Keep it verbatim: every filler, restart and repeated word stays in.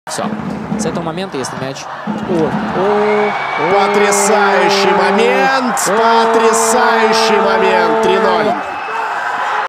Все. С этого момента, если мяч... О, о, Потрясающий момент! Потрясающий момент!